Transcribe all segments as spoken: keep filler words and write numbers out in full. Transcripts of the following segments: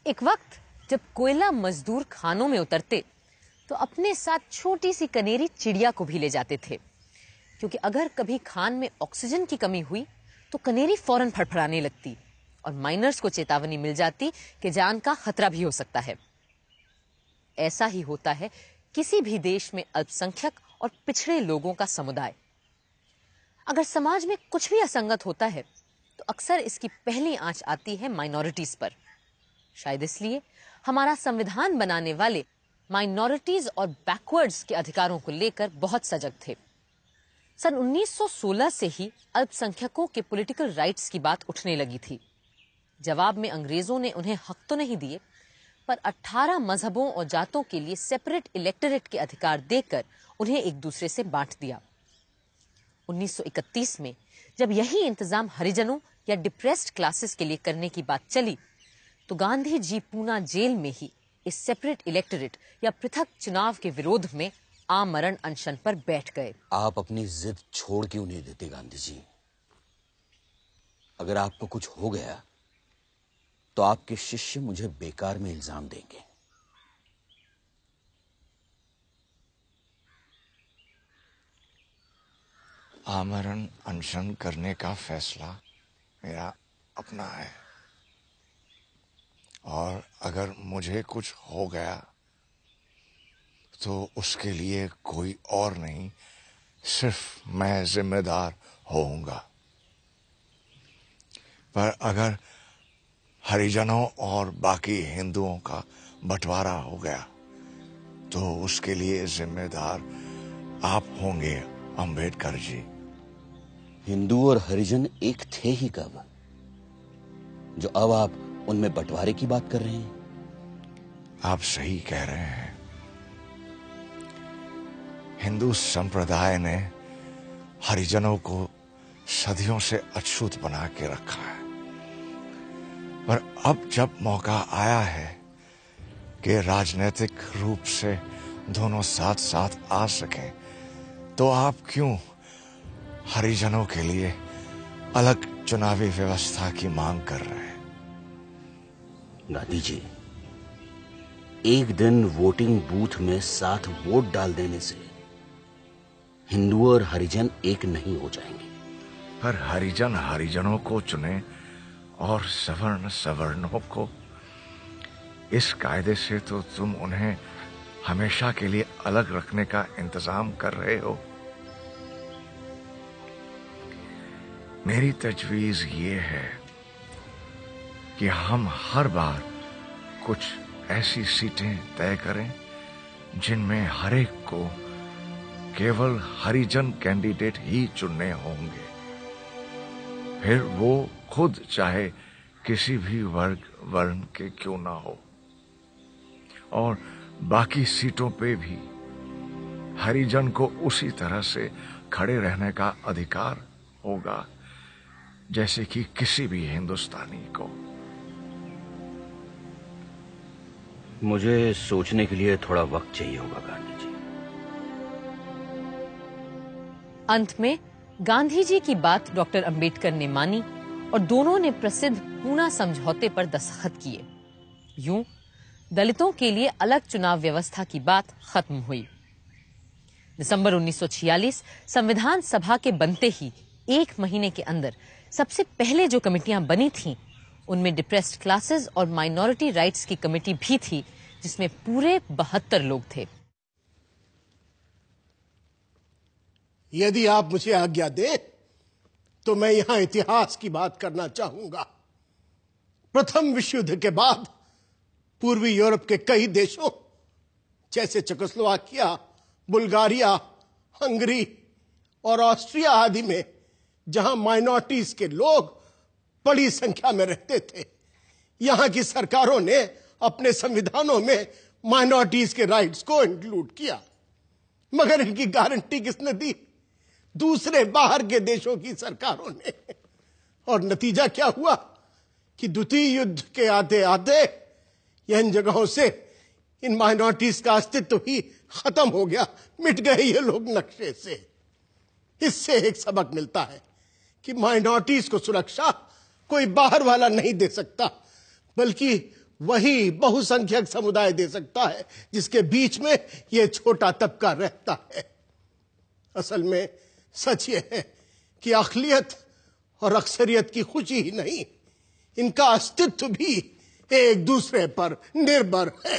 एक वक्त जब कोयला मजदूर खानों में उतरते तो अपने साथ छोटी सी कनेरी चिड़िया को भी ले जाते थे, क्योंकि अगर कभी खान में ऑक्सीजन की कमी हुई तो कनेरी फौरन फड़फड़ाने लगती और माइनर्स को चेतावनी मिल जाती कि जान का खतरा भी हो सकता है। ऐसा ही होता है किसी भी देश में अल्पसंख्यक और पिछड़े लोगों का समुदाय। अगर समाज में कुछ भी असंगत होता है तो अक्सर इसकी पहली आंच आती है माइनॉरिटीज पर। शायद इसलिए हमारा संविधान बनाने वाले माइनॉरिटीज और बैकवर्ड्स के अधिकारों को लेकर बहुत सजग थे। सन उन्नीस सौ सोलह से ही अल्पसंख्यकों के पॉलिटिकल राइट्स की बात उठने लगी थी। जवाब में अंग्रेजों ने उन्हें हक तो नहीं दिए, पर अठारह मजहबों और जातों के लिए सेपरेट इलेक्टोरेट के अधिकार देकर उन्हें एक दूसरे से बांट दिया। उन्नीस सौ इकतीस में जब यही इंतजाम हरिजनों या डिप्रेस्ड क्लासेस के लिए करने की बात चली तो गांधी जी पूना जेल में ही इस सेपरेट इलेक्टोरेट या पृथक चुनाव के विरोध में आमरण अनशन पर बैठ गए। आप अपनी जिद छोड़ क्यों नहीं देते गांधी जी? अगर आपको कुछ हो गया तो आपके शिष्य मुझे बेकार में इल्जाम देंगे। आमरण अनशन करने का फैसला मेरा अपना है, और अगर मुझे कुछ हो गया तो उसके लिए कोई और नहीं, सिर्फ मैं जिम्मेदार होऊंगा। पर अगर हरिजनों और बाकी हिंदुओं का बंटवारा हो गया तो उसके लिए जिम्मेदार आप होंगे अंबेडकर जी। हिंदू और हरिजन एक थे ही कब, जो अब आप उनमें बंटवारे की बात कर रहे हैं? आप सही कह रहे हैं। हिंदू संप्रदाय ने हरिजनों को सदियों से अछूत बना के रखा है, पर अब जब मौका आया है कि राजनीतिक रूप से दोनों साथ साथ आ सकें, तो आप क्यों हरिजनों के लिए अलग चुनावी व्यवस्था की मांग कर रहे हैं? गांधी जी, एक दिन वोटिंग बूथ में साथ वोट डाल देने से हिंदू और हरिजन एक नहीं हो जाएंगे। पर हरिजन हरिजनों को चुने और सवर्ण सवर्णों को। इस कायदे से तो तुम उन्हें हमेशा के लिए अलग रखने का इंतजाम कर रहे हो। मेरी तजवीज ये है कि हम हर बार कुछ ऐसी सीटें तय करें जिनमें हर एक को केवल हरिजन कैंडिडेट ही चुनने होंगे, फिर वो खुद चाहे किसी भी वर्ग वर्ण के क्यों ना हो। और बाकी सीटों पे भी हरिजन को उसी तरह से खड़े रहने का अधिकार होगा जैसे कि किसी भी हिंदुस्तानी को। मुझे सोचने के लिए थोड़ा वक्त चाहिए होगा गांधी जी। अंत में गांधी जी की बात डॉक्टर अंबेडकर ने मानी और दोनों ने प्रसिद्ध पूना समझौते पर दस्तखत किए। यूं दलितों के लिए अलग चुनाव व्यवस्था की बात खत्म हुई। दिसंबर उन्नीस सौ छियालीस संविधान सभा के बनते ही एक महीने के अंदर सबसे पहले जो कमेटियां बनी थीं, उनमें डिप्रेस्ड क्लासेस और माइनॉरिटी राइट्स की कमेटी भी थी, जिसमें पूरे बहत्तर लोग थे। यदि आप मुझे आज्ञा दें तो मैं यहां इतिहास की बात करना चाहूंगा। प्रथम विश्व युद्ध के बाद पूर्वी यूरोप के कई देशों जैसे चेकोस्लोवाकिया, बुल्गारिया, हंगरी और ऑस्ट्रिया आदि में जहां माइनॉरिटीज के लोग बड़ी संख्या में रहते थे, यहां की सरकारों ने अपने संविधानों में माइनॉरिटीज के राइट्स को इंक्लूड किया। मगर इनकी गारंटी किसने दी? दूसरे बाहर के देशों की सरकारों ने। और नतीजा क्या हुआ कि द्वितीय युद्ध के आते आते इन जगहों से इन माइनॉरिटीज का अस्तित्व ही खत्म हो गया, मिट गए ये लोग नक्शे से। इससे एक सबक मिलता है कि माइनॉरिटीज को सुरक्षा कोई बाहर वाला नहीं दे सकता, बल्कि वही बहुसंख्यक समुदाय दे सकता है जिसके बीच में यह छोटा तबका रहता है। असल में सच यह है कि अक़लियत और अक्सरियत की खुशी ही नहीं, इनका अस्तित्व भी एक दूसरे पर निर्भर है।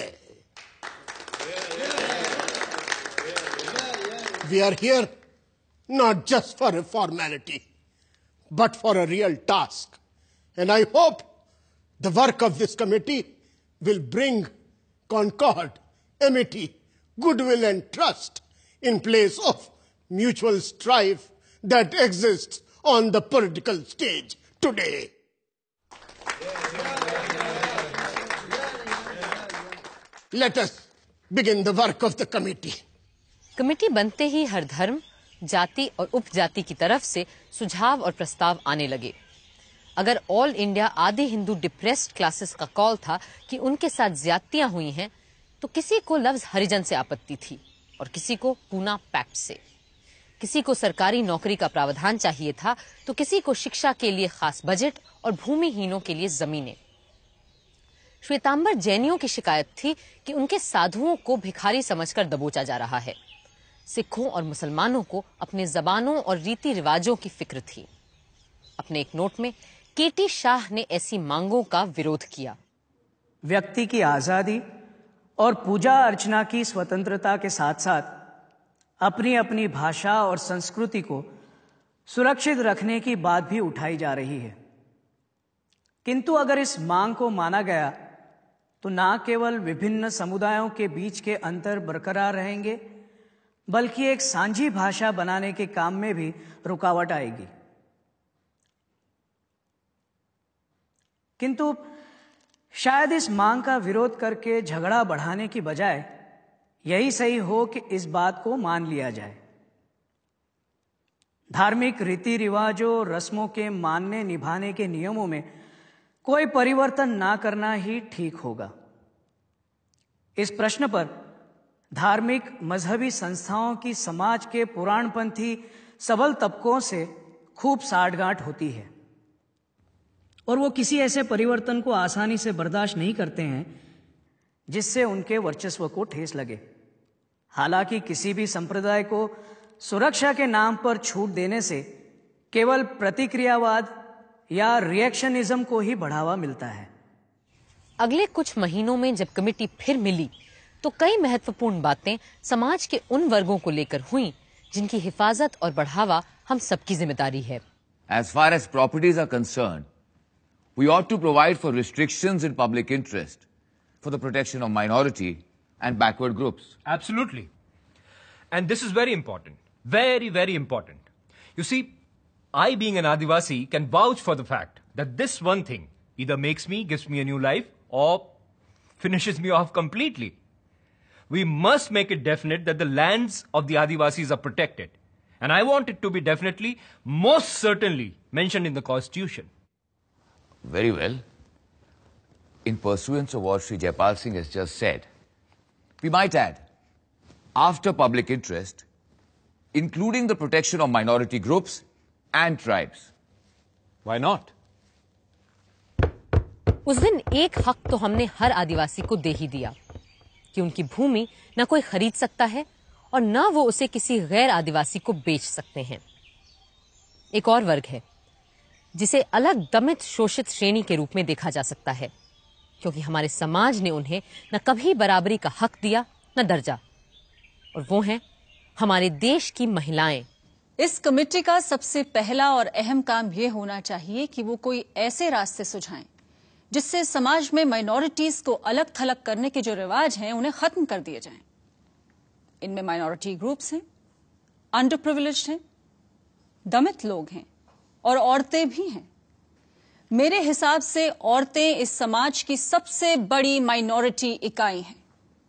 We are here not just for a formality, but for a real task. And I hope the work of this committee will bring concord, amity, goodwill and trust in place of mutual strife that exists on the political stage today. Let us begin the work of the committee. Committee बनते ही हर धर्म, जाति और उपजाति की तरफ से सुझाव और प्रस्ताव आने लगे। अगर ऑल इंडिया आदि हिंदू डिप्रेस्ड क्लासेस का कॉल था कि उनके साथ ज्यादतियां हुई हैं, तो किसी को लफ्ज हरिजन से आपत्ति थी और किसी को पूना पैक्ट से। किसी को सरकारी नौकरी का प्रावधान चाहिए था तो किसी को शिक्षा के लिए खास बजट और भूमिहीनों के लिए जमीनें। श्वेतांबर जैनियों की शिकायत थी कि उनके साधुओं को भिखारी समझकर दबोचा जा रहा है। सिखों और मुसलमानों को अपने जबानों और रीति रिवाजों की फिक्र थी। अपने एक नोट में केटी शाह ने ऐसी मांगों का विरोध किया। व्यक्ति की आजादी और पूजा अर्चना की स्वतंत्रता के साथ साथ अपनी अपनी भाषा और संस्कृति को सुरक्षित रखने की बात भी उठाई जा रही है। किंतु अगर इस मांग को माना गया तो न केवल विभिन्न समुदायों के बीच के अंतर बरकरार रहेंगे, बल्कि एक सांझी भाषा बनाने के काम में भी रुकावट आएगी। किंतु शायद इस मांग का विरोध करके झगड़ा बढ़ाने की बजाय यही सही हो कि इस बात को मान लिया जाए। धार्मिक रीति रिवाजों, रस्मों के मानने निभाने के नियमों में कोई परिवर्तन ना करना ही ठीक होगा। इस प्रश्न पर धार्मिक मजहबी संस्थाओं की समाज के पुराणपंथी सबल तबकों से खूब साठगांठ होती है और वो किसी ऐसे परिवर्तन को आसानी से बर्दाश्त नहीं करते हैं जिससे उनके वर्चस्व को ठेस लगे। हालांकि किसी भी संप्रदाय को सुरक्षा के नाम पर छूट देने से केवल प्रतिक्रियावाद या रिएक्शनिज्म को ही बढ़ावा मिलता है। अगले कुछ महीनों में जब कमेटी फिर मिली तो कई महत्वपूर्ण बातें समाज के उन वर्गों को लेकर हुई जिनकी हिफाजत और बढ़ावा हम सबकी जिम्मेदारी है। As far as properties are concerned, we ought to provide for restrictions in public interest for the protection of minority and backward groups. Absolutely. And this is very important. Very, very important. You see, I being an Adivasi can vouch for the fact that this one thing either makes me, gives me a new life or finishes me off completely. We must make it definite that the lands of the Adivasis are protected. And I want it to be definitely, most certainly mentioned in the Constitution. Very well. In pursuance of what Sri Jaipal Singh has just said, we might add, after public interest, including the protection of minority groups and tribes. Why not? उस दिन एक हक तो हमने हर आदिवासी को दे ही दिया कि उनकी भूमि न कोई खरीद सकता है और न वो उसे किसी गैर आदिवासी को बेच सकते हैं। एक और वर्ग है जिसे अलग दमित शोषित श्रेणी के रूप में देखा जा सकता है, क्योंकि हमारे समाज ने उन्हें न कभी बराबरी का हक दिया न दर्जा, और वो हैं हमारे देश की महिलाएं। इस कमेटी का सबसे पहला और अहम काम यह होना चाहिए कि वो कोई ऐसे रास्ते सुझाएं जिससे समाज में माइनॉरिटीज को अलग थलग करने के जो रिवाज हैं उन्हें खत्म कर दिए जाएं। इनमें माइनॉरिटी ग्रुप्स हैं, अंडर प्रिविलेज्ड हैं, दमित लोग हैं और औरतें भी हैं। मेरे हिसाब से औरतें इस समाज की सबसे बड़ी माइनॉरिटी इकाई हैं।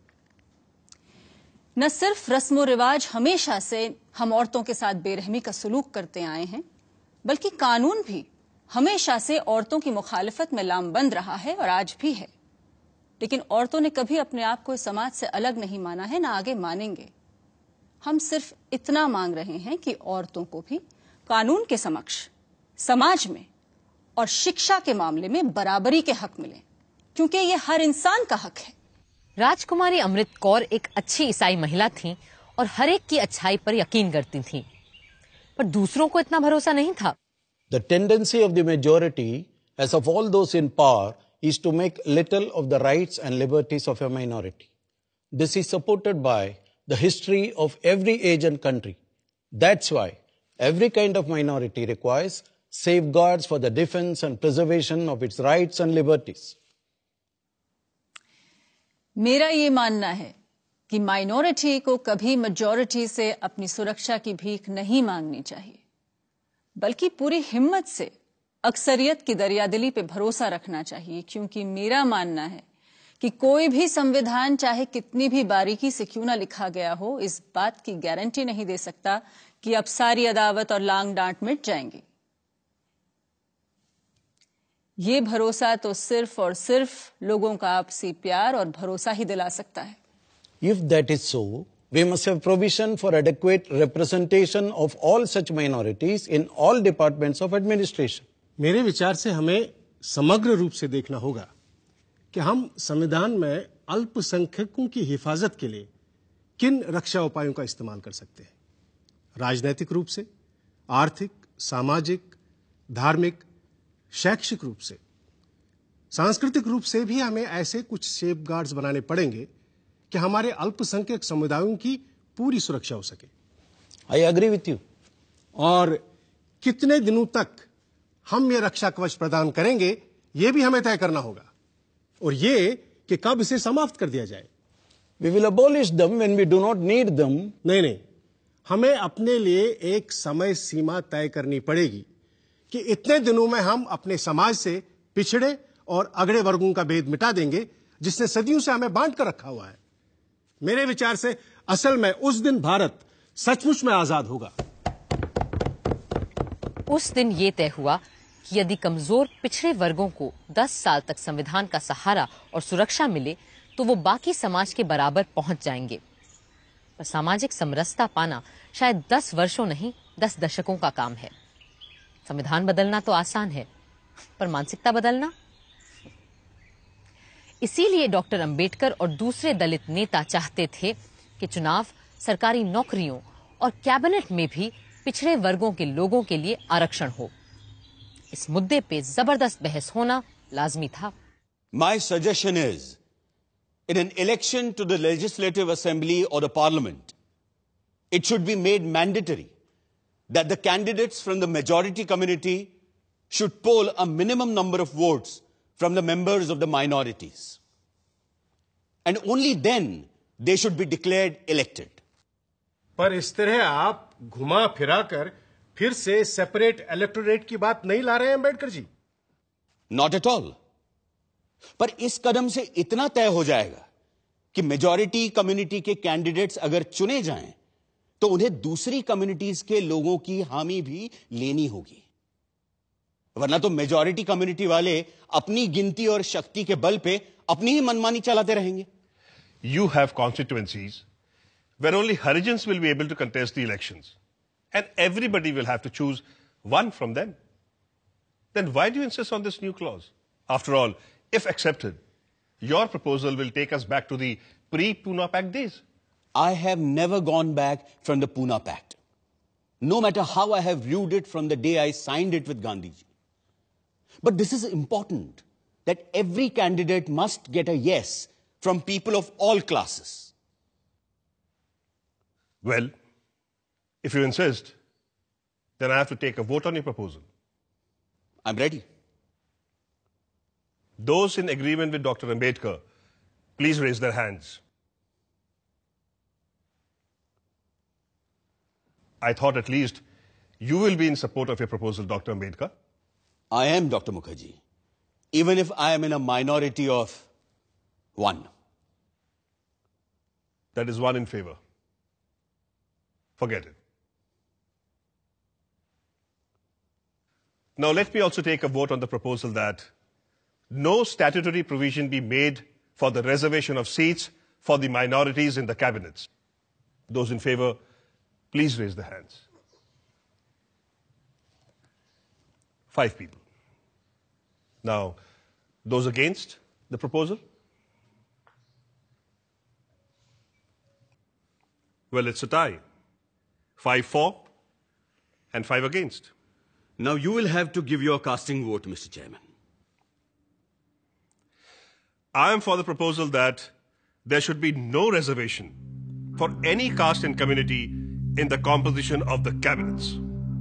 न सिर्फ रस्मो रिवाज हमेशा से हम औरतों के साथ बेरहमी का सलूक करते आए हैं, बल्कि कानून भी हमेशा से औरतों की मुखालिफत में लामबंद रहा है और आज भी है। लेकिन औरतों ने कभी अपने आप को इस समाज से अलग नहीं माना है, ना आगे मानेंगे। हम सिर्फ इतना मांग रहे हैं कि औरतों को भी कानून के समक्ष, समाज में और शिक्षा के मामले में बराबरी के हक मिले। क्योंकि ये हर इंसान का हक है। राजकुमारी अमृत कौर एक अच्छी ईसाई महिला थीं और हर एक की अच्छाई पर यकीन करती थीं, पर दूसरों को इतना भरोसा नहीं था। The tendency of the majority, as of all those in power, is to make little of the rights and liberties of a minority. This is supported by the history of every age and country. That's why every kind of minority requires safeguards for the defense and preservation of its rights and liberties. मेरा ये मानना है कि minority को कभी majority से अपनी सुरक्षा की भीख नहीं मांगनी चाहिए, बल्कि पूरी हिम्मत से अक्सरियत की दरियादिली पे भरोसा रखना चाहिए, क्योंकि मेरा मानना है कि कोई भी संविधान चाहे कितनी भी बारीकी से क्यों ना लिखा गया हो, इस बात की गारंटी नहीं दे सकता कि अब सारी अदावत और लांग डांट मिट जाएंगी। ये भरोसा तो सिर्फ और सिर्फ लोगों का आपसी प्यार और भरोसा ही दिला सकता है। If that is so, we must have provision for adequate representation of all such minorities in all departments of administration. मेरे विचार से हमें समग्र रूप से देखना होगा कि हम संविधान में अल्पसंख्यकों की हिफाजत के लिए किन रक्षा उपायों का इस्तेमाल कर सकते हैं। राजनैतिक रूप से, आर्थिक, सामाजिक, धार्मिक, शैक्षिक रूप से, सांस्कृतिक रूप से भी हमें ऐसे कुछ सेफगार्ड्स बनाने पड़ेंगे कि हमारे अल्पसंख्यक समुदायों की पूरी सुरक्षा हो सके। I agree with you. और कितने दिनों तक हम ये रक्षा कवच प्रदान करेंगे, ये भी हमें तय करना होगा, और ये कि कब इसे समाप्त कर दिया जाए। We will abolish them when we do not need them. नहीं नहीं, हमें अपने लिए एक समय सीमा तय करनी पड़ेगी कि इतने दिनों में हम अपने समाज से पिछड़े और अगड़े वर्गों का भेद मिटा देंगे, जिसने सदियों से हमें बांट कर रखा हुआ है। मेरे विचार से असल में उस दिन भारत सचमुच में आजाद होगा। उस दिन ये तय हुआ कि यदि कमजोर पिछड़े वर्गों को दस साल तक संविधान का सहारा और सुरक्षा मिले तो वो बाकी समाज के बराबर पहुंच जाएंगे। पर सामाजिक समरसता पाना शायद दस वर्षों नहीं, दस दशकों का काम है। संविधान बदलना तो आसान है, पर मानसिकता बदलना। इसीलिए डॉक्टर अंबेडकर और दूसरे दलित नेता चाहते थे कि चुनाव, सरकारी नौकरियों और कैबिनेट में भी पिछड़े वर्गों के लोगों के लिए आरक्षण हो। इस मुद्दे पे जबरदस्त बहस होना लाजमी था। My suggestion is, in an election to the Legislative Assembly or the Parliament, it should be made mandatory that the candidates from the majority community should poll a minimum number of votes from the members of the minorities. And only then they should be declared elected. पर इस तरह आप घुमा फिरा कर फिर से separate electorate की बात नहीं ला रहे हैं Ambedkar ji? Not at all. पर इस कदम से इतना तय हो जाएगा कि मेजॉरिटी कम्युनिटी के कैंडिडेट्स अगर चुने जाएं तो उन्हें दूसरी कम्युनिटीज के लोगों की हामी भी लेनी होगी, वरना तो मेजॉरिटी कम्युनिटी वाले अपनी गिनती और शक्ति के बल पे अपनी ही मनमानी चलाते रहेंगे। You have constituencies where only Harijans will be able to contest the elections, and everybody will have to choose one from them. Then why do you insist on this new clause? After all, if accepted, your proposal will take us back to the pre-Pune Pact days. I have never gone back from the Pune Pact, no matter how I have viewed it from the day I signed it with Gandhiji. But this is important, that every candidate must get a yes from people of all classes. Well, if you insist, then I have to take a vote on your proposal. I'm ready. Those in agreement with Doctor Ambedkar, please raise their hands. I thought at least you will be in support of your proposal, Doctor Ambedkar. I am, Doctor Mukherjee, even if I am in a minority of one. That is one in favor. Forget it. Now let me also take a vote on the proposal that no statutory provision be made for the reservation of seats for the minorities in the cabinets. Those in favor, please raise their hands. Five people. Now, those against? the proposal? Well, it's a tie. Five for and five against. Now you will have to give your casting vote, Mister Chairman. I am for the proposal that there should be no reservation for any caste and community in the composition of the cabinets.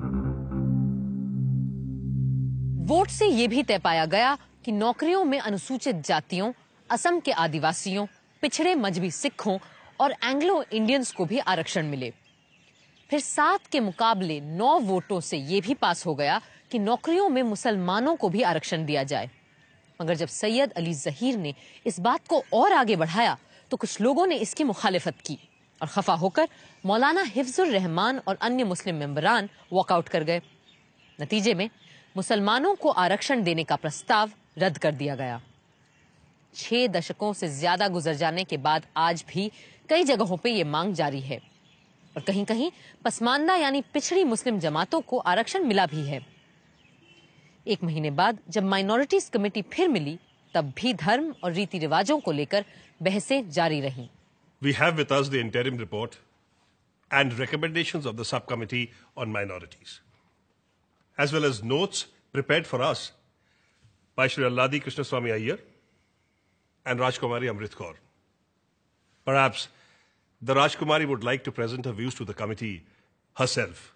Vote से ये भी तय पाया गया कि नौकरियों में अनुसूचित जातियों, असम के आदिवासियों, पिछड़े मजबी सिखों और एंग्लो इंडियंस को भी आरक्षण मिले। फिर सात के मुकाबले नौ वोटों से ये भी पास हो गया कि नौकरियों में मुसलमानों को भी आरक्षण दिया जाए। मगर जब सैयद अली जहीर ने इस बात को और आगे बढ़ाया तो कुछ लोगों ने इसकी मुखालिफत की और खफा होकर मौलाना हिफ्जुर रहमान और अन्य मुस्लिम मेंबरान वॉकआउट कर गए। नतीजे में मुसलमानों को आरक्षण देने का प्रस्ताव रद्द कर दिया गया। छह दशकों से ज्यादा गुजर जाने के बाद आज भी कई जगहों पे ये मांग जारी है और कहीं कहीं पसमानदा यानी पिछड़ी मुस्लिम जमातों को आरक्षण मिला भी है। एक महीने बाद जब माइनॉरिटीज कमेटी फिर मिली तब भी धर्म और रीति रिवाजों को लेकर बहसें जारी रहीं। We have with us the interim report and recommendations of the subcommittee on minorities, as well as notes prepared for us by Shri Alladi Krishnaswamy Iyer and Rajkumari Amrit Kaur. Perhaps the Rajkumari would like to present her views to the committee herself.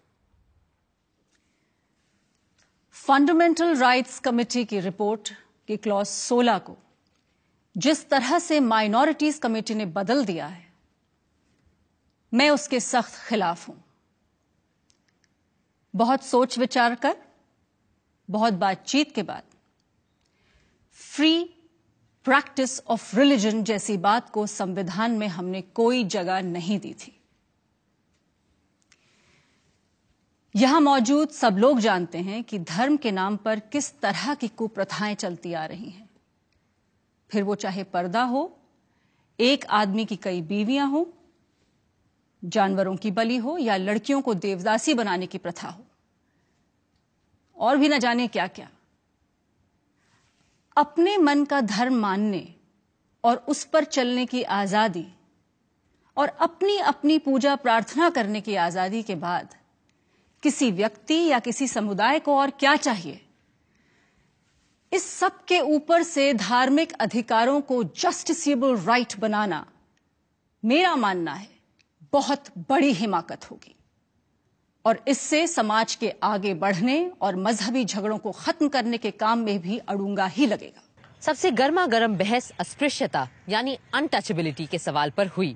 Fundamental rights committee की report की clause सोलह को जिस तरह से minorities committee ने बदल दिया है, मैं उसके सख्त खिलाफ हूं। बहुत सोच विचार कर, बहुत बातचीत के बाद फ्री प्रैक्टिस ऑफ रिलीजन जैसी बात को संविधान में हमने कोई जगह नहीं दी थी। यहां मौजूद सब लोग जानते हैं कि धर्म के नाम पर किस तरह की कुप्रथाएं चलती आ रही हैं। फिर वो चाहे पर्दा हो, एक आदमी की कई बीवियां हो, जानवरों की बलि हो या लड़कियों को देवदासी बनाने की प्रथा हो और भी न जाने क्या क्या। अपने मन का धर्म मानने और उस पर चलने की आजादी और अपनी अपनी पूजा प्रार्थना करने की आजादी के बाद किसी व्यक्ति या किसी समुदाय को और क्या चाहिए? इस सब के ऊपर से धार्मिक अधिकारों को जस्टिसेबल राइट बनाना, मेरा मानना है, बहुत बड़ी हिमाकत होगी और इससे समाज के आगे बढ़ने और मजहबी झगड़ों को खत्म करने के काम में भी अड़ूंगा ही लगेगा। सबसे गर्मा गर्म बहस अस्पृश्यता यानी अनटचेबिलिटी के सवाल पर हुई।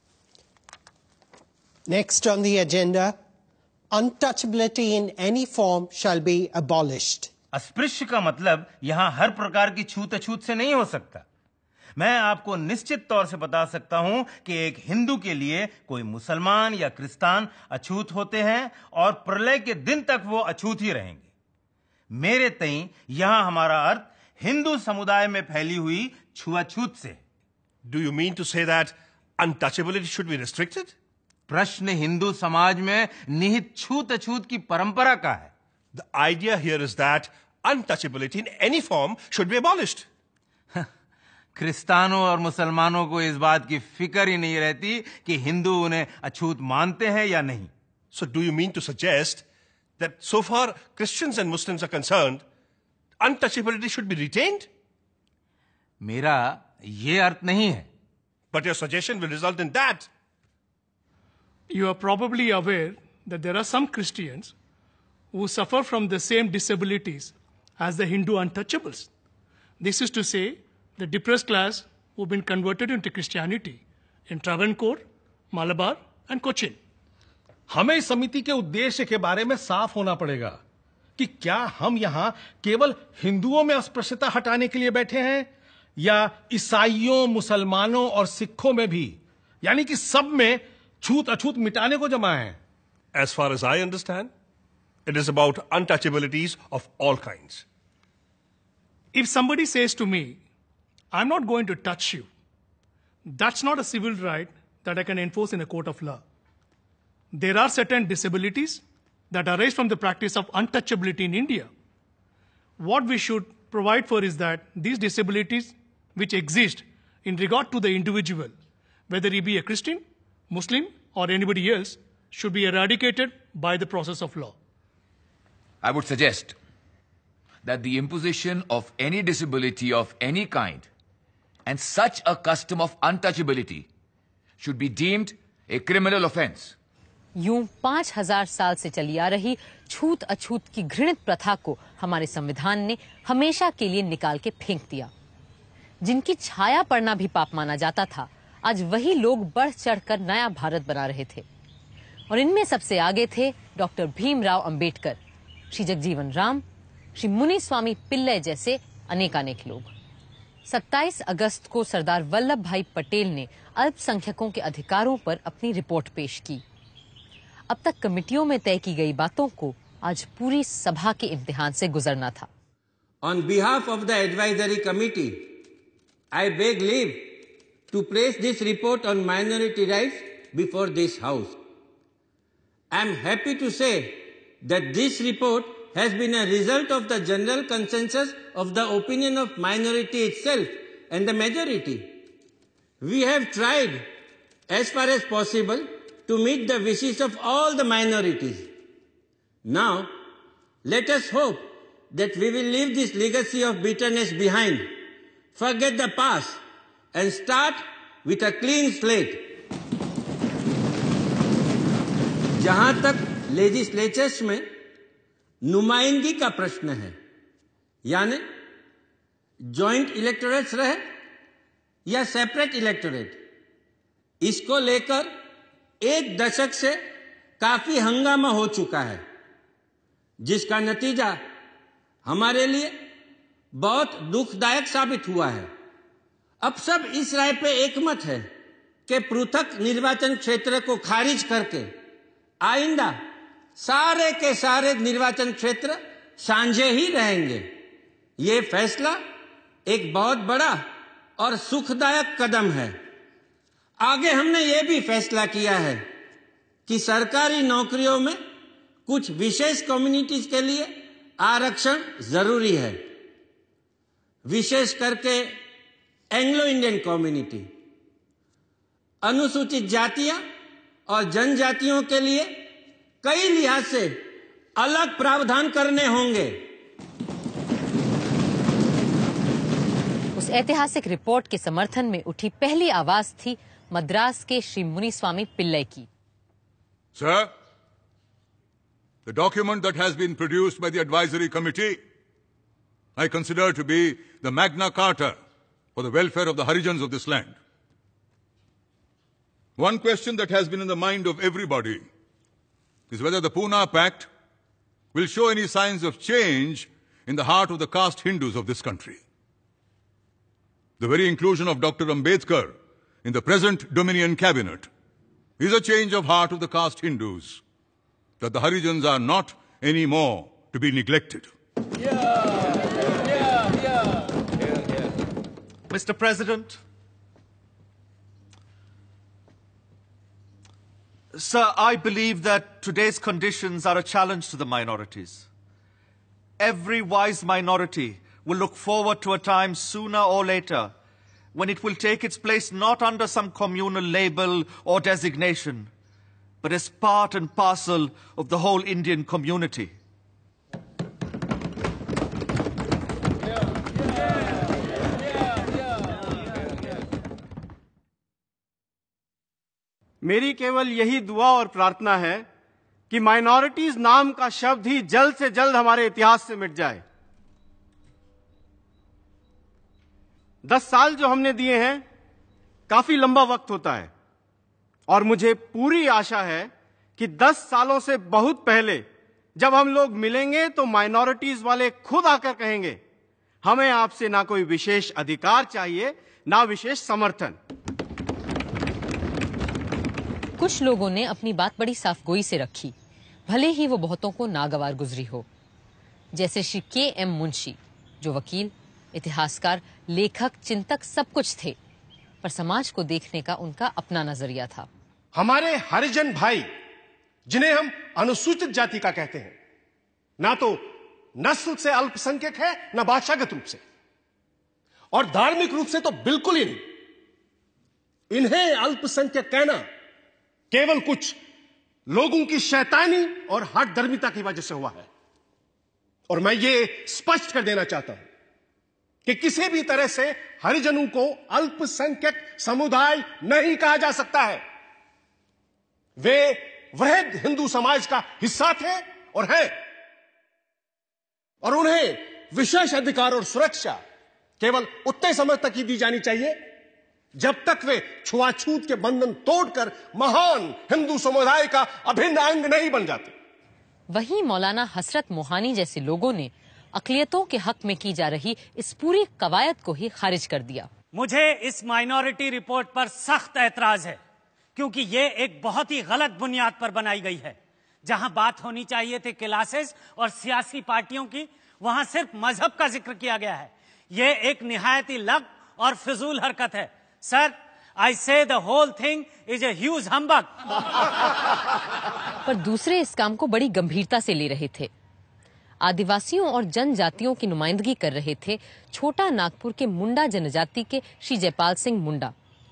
Next on the agenda, untouchability in any form shall be abolished. अस्पृश्य का मतलब यहां हर प्रकार की छूत अछूत से नहीं हो सकता। मैं आपको निश्चित तौर से बता सकता हूं कि एक हिंदू के लिए कोई मुसलमान या क्रिस्तान अछूत होते हैं और प्रलय के दिन तक वो अछूत ही रहेंगे। मेरे तई यहां हमारा अर्थ हिंदू समुदाय में फैली हुई छुआछूत से। Do you mean to say that untouchability should be restricted? प्रश्न हिंदू समाज में निहित छूत अछूत की परंपरा का है। The idea here is that untouchability in any form should be abolished. क्रिस्तानों और मुसलमानों को इस बात की फिक्र ही नहीं रहती कि हिंदू उन्हें अछूत मानते हैं या नहीं। So do you mean to suggest that so far Christians and Muslims are concerned, untouchability should be retained? मेरा ये अर्थ नहीं है। But your suggestion will result in that. You are probably aware that there are some Christians who suffer from the same disabilities as the Hindu untouchables. This is to say, the depressed class who have been converted into Christianity in Travancore, Malabar and Cochin. हमें इस समिति के उद्देश्य के बारे में साफ होना पड़ेगा कि क्या हम यहां केवल हिंदुओं में अस्पृश्यता हटाने के लिए बैठे हैं या ईसाइयों, मुसलमानों और सिखों में भी, यानी कि सब में छूत अछूत मिटाने को जमा है। As far as I understand, it is about untouchabilities of all kinds. If somebody says to me, I'm not going to touch you, that's not a civil right that I can enforce in a court of law. There are certain disabilities that arise from the practice of untouchability in India. What we should provide for is that these disabilities which exist in regard to the individual, whether he be a Christian, Muslim, or anybody else, should be eradicated by the process of law. I would suggest that the imposition of any disability of any kind and such a custom of untouchability should be deemed a criminal offense. यूं पांच हजार साल से चली आ रही छूत अछूत की घृणित प्रथा को हमारे संविधान ने हमेशा के लिए निकाल के फेंक दिया। जिनकी छाया पड़ना भी पाप माना जाता था, आज वही लोग बढ़ चढ़कर नया भारत बना रहे थे। और इनमें सबसे आगे थे डॉक्टर भीमराव अंबेडकर, श्री जगजीवन राम, श्री मुनि स्वामी पिल्लई जैसे अनेकानेक लोग। सत्ताईस अगस्त को सरदार वल्लभ भाई पटेल ने अल्पसंख्यकों के अधिकारों पर अपनी रिपोर्ट पेश की। अब तक कमिटियों में तय की गई बातों को आज पूरी सभा के इम्तिहान से गुजरना था। On behalf of the advisory committee, I beg leave to place this report on minority rights before this House. I am happy to say that this report has been a result of the general consensus of the opinion of minority itself and the majority. We have tried as far as possible to meet the wishes of all the minorities. Now, let us hope that we will leave this legacy of bitterness behind, forget the past, and start with a clean slate. जहां तक legislatures में नुमाइंदगी का प्रश्न है, यानी joint electorates रहे या सेपरेट इलेक्टोरेट, इसको लेकर एक दशक से काफी हंगामा हो चुका है, जिसका नतीजा हमारे लिए बहुत दुखदायक साबित हुआ है। अब सब इस राय पे एकमत है कि पृथक निर्वाचन क्षेत्र को खारिज करके आइंदा सारे के सारे निर्वाचन क्षेत्र साझे ही रहेंगे। ये फैसला एक बहुत बड़ा और सुखदायक कदम है। आगे हमने ये भी फैसला किया है कि सरकारी नौकरियों में कुछ विशेष कम्युनिटीज के लिए आरक्षण जरूरी है, विशेष करके एंग्लो इंडियन कम्युनिटी, अनुसूचित जातियां और जनजातियों के लिए कई लिहाज से अलग प्रावधान करने होंगे। उस ऐतिहासिक रिपोर्ट के समर्थन में उठी पहली आवाज थी मद्रास के श्री मुनि स्वामी पिल्लई की। Sir, the document that has been produced by the advisory committee, I consider to be the Magna Carta for the welfare of the Harijans of this land. One question that has been in the mind of everybody is whether the Pune Pact will show any signs of change in the heart of the caste Hindus of this country. The very inclusion of Doctor Ambedkar in the present Dominion cabinet is a change of heart of the caste Hindus, that the Harijans are not anymore to be neglected. Yeah, yeah, yeah, yeah, yeah. Mister President, sir, I believe that today's conditions are a challenge to the minorities. Every wise minority will look forward to a time sooner or later when it will take its place not under some communal label or designation, but as part and parcel of the whole Indian community. मेरी केवल यही दुआ और प्रार्थना है कि minorities नाम का शब्द ही जल्द से जल्द हमारे इतिहास से मिट जाए। दस साल जो हमने दिए हैं, काफी लंबा वक्त होता है, और मुझे पूरी आशा है कि दस सालों से बहुत पहले जब हम लोग मिलेंगे तो माइनॉरिटीज वाले खुद आकर कहेंगे, हमें आपसे ना कोई विशेष अधिकार चाहिए, ना विशेष समर्थन। कुछ लोगों ने अपनी बात बड़ी साफगोई से रखी, भले ही वो बहुतों को नागवार गुजरी हो, जैसे श्री के एम मुंशी, जो वकील, इतिहासकार, लेखक, चिंतक सब कुछ थे, पर समाज को देखने का उनका अपना नजरिया था। हमारे हरिजन भाई, जिन्हें हम अनुसूचित जाति का कहते हैं, ना तो नस्ल से अल्पसंख्यक है, ना भाषागत रूप से, और धार्मिक रूप से तो बिल्कुल ही नहीं। इन्हें अल्पसंख्यक कहना केवल कुछ लोगों की शैतानी और हठधर्मिता की वजह से हुआ है। और मैं ये स्पष्ट कर देना चाहता हूं कि किसी भी तरह से हरिजनों को अल्पसंख्यक समुदाय नहीं कहा जा सकता है। वे वृहद हिंदू समाज का हिस्सा थे और हैं, और उन्हें विशेष अधिकार और सुरक्षा केवल उतने समय तक ही दी जानी चाहिए जब तक वे छुआछूत के बंधन तोड़कर महान हिंदू समुदाय का अभिन्न अंग नहीं बन जाते। वहीं मौलाना हसरत मोहानी जैसे लोगों ने अक़लियतों के हक में की जा रही इस पूरी कवायद को ही खारिज कर दिया। मुझे इस माइनॉरिटी रिपोर्ट पर सख्त ऐतराज है, क्योंकि ये एक बहुत ही गलत बुनियाद पर बनाई गई है। जहां बात होनी चाहिए थी क्लासेस और सियासी पार्टियों की, वहां सिर्फ मजहब का जिक्र किया गया है। ये एक निहायत ही लग और फिजूल हरकत है। Sir, I say the whole thing is a huge humbug. पर दूसरे इस काम को बड़ी गंभीरता से ले रहे थे। आदिवासियों और जनजातियों की नुमाइंदगी कर रहे थे छोटा नागपुर के मुंडा जनजाति के श्री जयपाल सिंह मुंडा।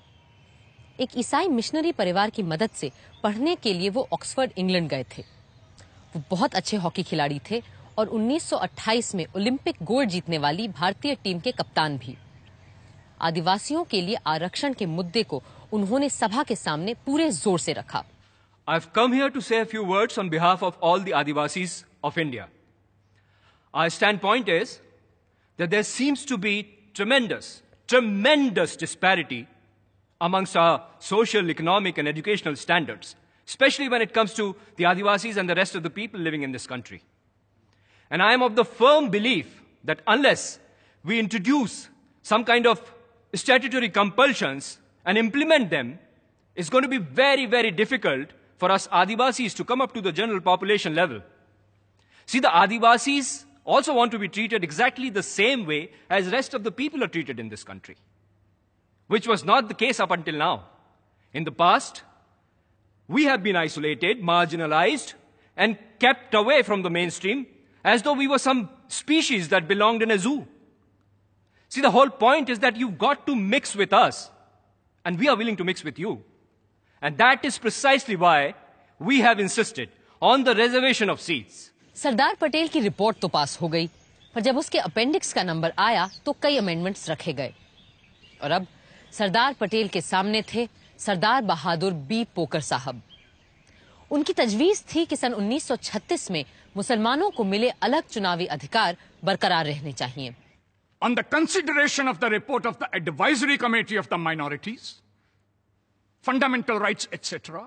एक ईसाई मिशनरी परिवार की मदद से पढ़ने के लिए वो ऑक्सफोर्ड इंग्लैंड गए थे। वो बहुत अच्छे हॉकी खिलाड़ी थे और उन्नीस सौ अट्ठाईस में ओलंपिक गोल्ड जीतने वाली भारतीय टीम के कप्तान भी। आदिवासियों के लिए आरक्षण के मुद्दे को उन्होंने सभा के सामने पूरे जोर से रखा। I've come here to say a few words on behalf of all the Adivasis of India. Our standpoint is that there seems to be tremendous, tremendous disparity amongst our social, economic, and educational standards, especially when it comes to the Adivasis and the rest of the people living in this country. And I am of the firm belief that unless we introduce some kind of statutory compulsions and implement them, it's going to be very, very difficult for us Adivasis to come up to the general population level. See, the Adivasis also want to be treated exactly the same way as rest of the people are treated in this country, which was not the case up until now. In the past, we have been isolated, marginalized, and kept away from the mainstream as though we were some species that belonged in a zoo. See, the whole point is that you've got to mix with us, and we are willing to mix with you. And that is precisely why we have insisted on the reservation of seats. Sardar Patel की report तो पास हो गई, पर जब उसके appendix का number आया तो कई अमेंडमेंट्स रखे गए। और अब सरदार पटेल के सामने थे सरदार बहादुर बी पोकर साहब। उनकी तजवीज थी कि सन उन्नीस सौ छत्तीस में मुसलमानों को मिले अलग चुनावी अधिकार बरकरार रहने चाहिए। On the consideration of the report of the Advisory Committee of the Minorities, Fundamental Rights, et cetera,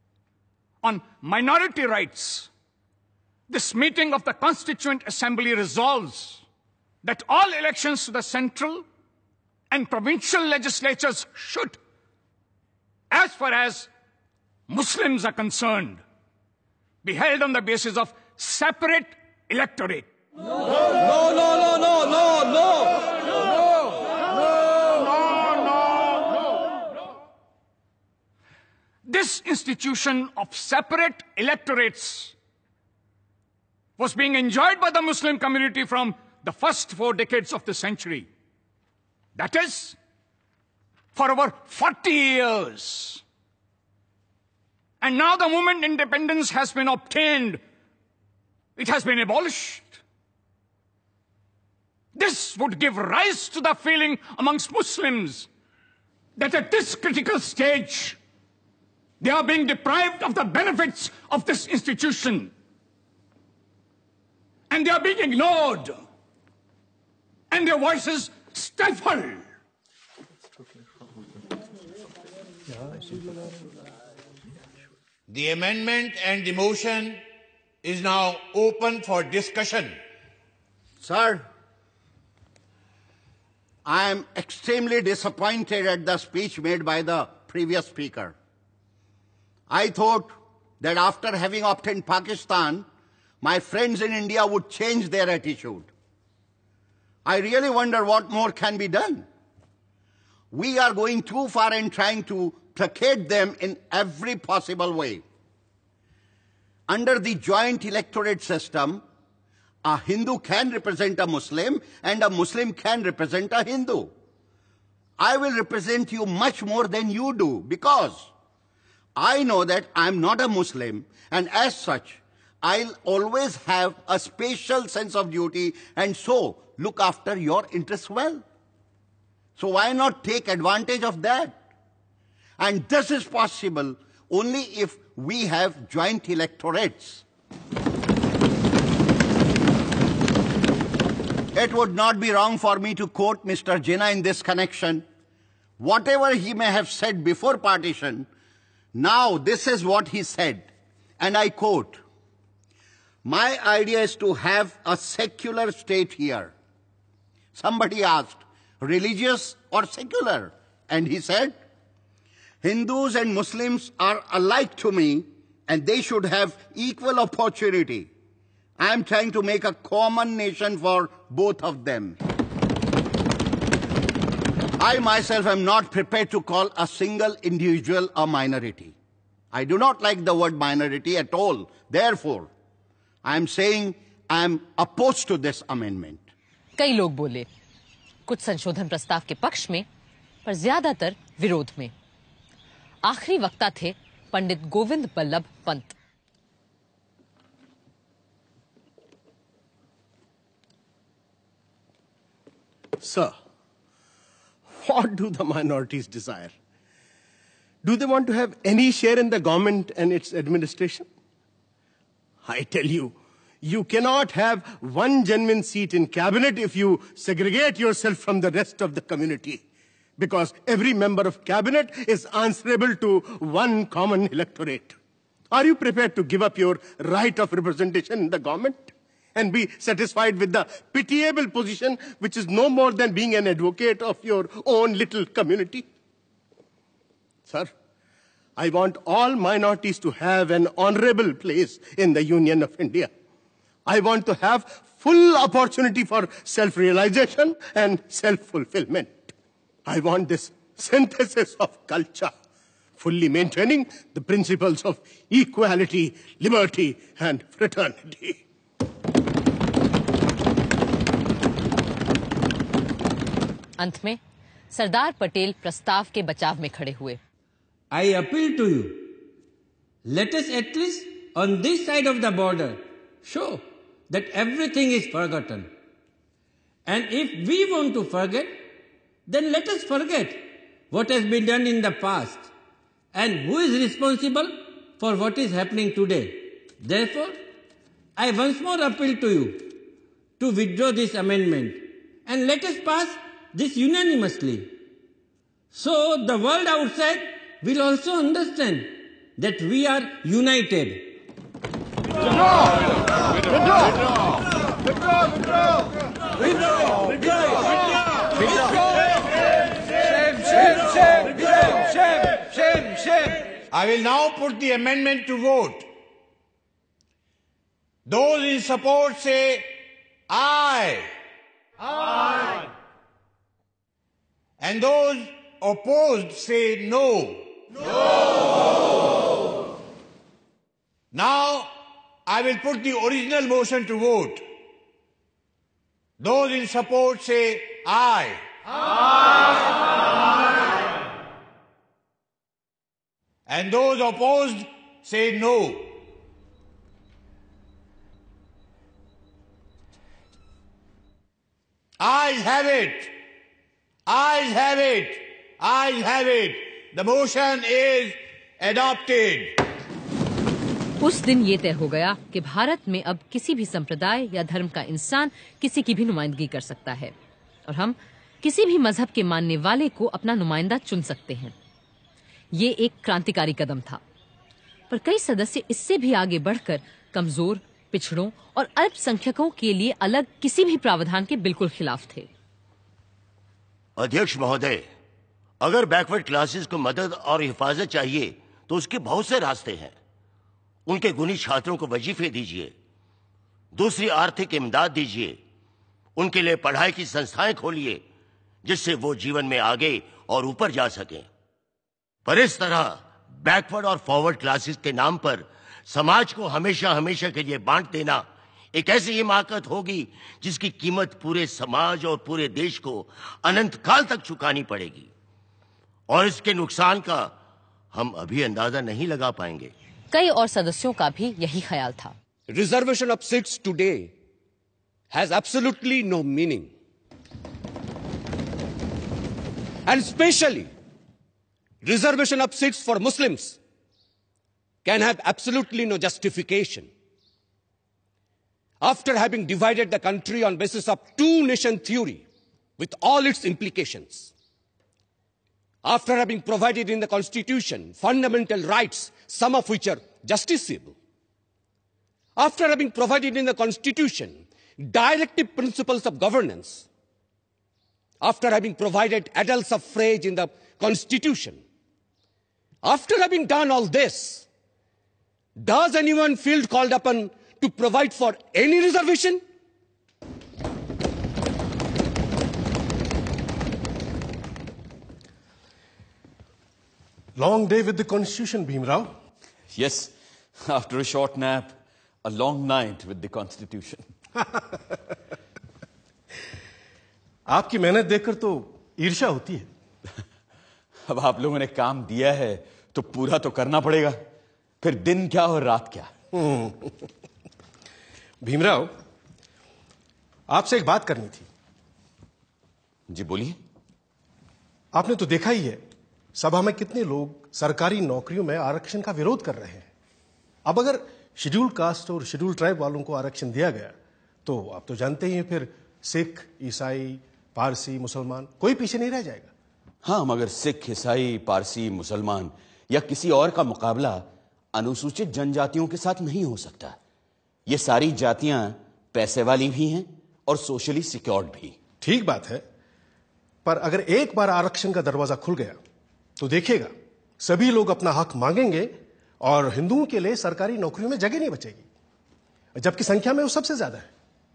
on minority rights, this meeting of the Constituent Assembly resolves that all elections to the central and provincial legislatures should, as far as Muslims are concerned, be held on the basis of separate electorate. No, no, no, no, no, no, This institution of separate electorates was being enjoyed by the Muslim community from the first four decades of the century. That is, for over forty years. And now the moment independence has been obtained, it has been abolished. This would give rise to the feeling amongst Muslims that at this critical stage, they are being deprived of the benefits of this institution. And they are being ignored. And their voices stifled. The amendment and the motion is now open for discussion. Sir, I am extremely disappointed at the speech made by the previous speaker. I thought that after having obtained Pakistan, my friends in India would change their attitude. I really wonder what more can be done. We are going too far in trying to placate them in every possible way. Under the joint electorate system, A Hindu can represent a Muslim and a Muslim can represent a Hindu. I will represent you much more than you do because I know that I'm not a Muslim, and as such, I'll always have a special sense of duty and so look after your interests well. So why not take advantage of that? And this is possible only if we have joint electorates. It would not be wrong for me to quote Mister Jinnah in this connection. Whatever he may have said before partition, now this is what he said, and I quote, "My idea is to have a secular state here." Somebody asked, religious or secular? And he said, "Hindus and Muslims are alike to me and they should have equal opportunity. I am trying to make a common nation for both of them." I myself am not prepared to call a single individual a minority. I do not like the word minority at all. Therefore, I am saying I am opposed to this amendment. कई लोग बोले, कुछ संशोधन प्रस्ताव के पक्ष में, पर ज्यादातर विरोध में। आखिरी वक्ता थे Pandit Govind Ballabh Pant. Sir, what do the minorities desire? Do they want to have any share in the government and its administration? I tell you, you cannot have one genuine seat in cabinet if you segregate yourself from the rest of the community, because every member of cabinet is answerable to one common electorate. Are you prepared to give up your right of representation in the government and be satisfied with the pitiable position which is no more than being an advocate of your own little community? Sir, I want all minorities to have an honorable place in the Union of India. I want to have full opportunity for self-realization and self-fulfillment. I want this synthesis of culture, fully maintaining the principles of equality, liberty, and fraternity. अंत में सरदार पटेल प्रस्ताव के बचाव में खड़े हुए। I appeal to you, let us at least on this side of the border show that everything is forgotten. And if we want to forget, then let us forget what has been done in the past and who is responsible for what is happening today. Therefore, I once more appeal to you to withdraw this amendment and let us pass this unanimously. So the world outside will also understand that we are united. Withdraw! Withdraw! Withdraw! Withdraw! Withdraw! Withdraw! Withdraw! Shame! Shame! Shame! Shame! Shame! Shame! I will now put the amendment to vote. Those in support say aye. Aye. And those opposed say no. No. Now, I will put the original motion to vote. Those in support say aye. Aye. And those opposed say no. Ayes have it. Ayes have it. Ayes have it. The motion is adopted. उस दिन ये तय हो गया कि भारत में अब किसी भी संप्रदाय या धर्म का इंसान किसी की भी नुमाइंदगी कर सकता है और हम किसी भी मजहब के मानने वाले को अपना नुमाइंदा चुन सकते हैं। ये एक क्रांतिकारी कदम था, पर कई सदस्य इससे भी आगे बढ़कर कमजोर, पिछड़ों और अल्पसंख्यकों के लिए अलग किसी भी प्रावधान के बिल्कुल खिलाफ थे। अध्यक्ष महोदय, अगर बैकवर्ड क्लासेस को मदद और हिफाजत चाहिए तो उसके बहुत से रास्ते हैं। उनके गुणी छात्रों को वजीफे दीजिए, दूसरी आर्थिक इमदाद दीजिए, उनके लिए पढ़ाई की संस्थाएं खोलिए जिससे वो जीवन में आगे और ऊपर जा सकें। पर इस तरह बैकवर्ड और फॉरवर्ड क्लासेस के नाम पर समाज को हमेशा हमेशा के लिए बांट देना एक ऐसी हिमाकत होगी जिसकी कीमत पूरे समाज और पूरे देश को अनंत काल तक चुकानी पड़ेगी, और इसके नुकसान का हम अभी अंदाजा नहीं लगा पाएंगे। कई और सदस्यों का भी यही ख्याल था। Reservation of seats today has absolutely no meaning. And especially, reservation of seats for Muslims can have absolutely no justification. After having divided the country on basis of two-nation theory with all its implications, after having provided in the Constitution fundamental rights, some of which are justiciable, after having provided in the Constitution directive principles of governance, after having provided adult suffrage in the Constitution, after having done all this, does anyone feel called upon to provide for any reservation? Long day with the Constitution, Bhimrao. Yes, after a short nap, a long night with the Constitution. आपकी मेहनत देखकर तो ईर्ष्या होती है। अब आप लोगों ने काम दिया है तो पूरा तो करना पड़ेगा, फिर दिन क्या और रात क्या। भीमराव, आपसे एक बात करनी थी। जी बोलिए। आपने तो देखा ही है सभा में कितने लोग सरकारी नौकरियों में आरक्षण का विरोध कर रहे हैं। अब अगर शेड्यूल कास्ट और शेड्यूल ट्राइब वालों को आरक्षण दिया गया तो आप तो जानते ही हैं फिर सिख, ईसाई, पारसी, मुसलमान कोई पीछे नहीं रह जाएगा। हाँ, मगर सिख, ईसाई, पारसी, मुसलमान या किसी और का मुकाबला अनुसूचित जनजातियों के साथ नहीं हो सकता। ये सारी जातियां पैसे वाली भी हैं और सोशली सिक्योर्ड भी। ठीक बात है, पर अगर एक बार आरक्षण का दरवाजा खुल गया तो देखिएगा सभी लोग अपना हक मांगेंगे और हिंदुओं के लिए सरकारी नौकरियों में जगह नहीं बचेगी, जबकि संख्या में वो सबसे ज्यादा है।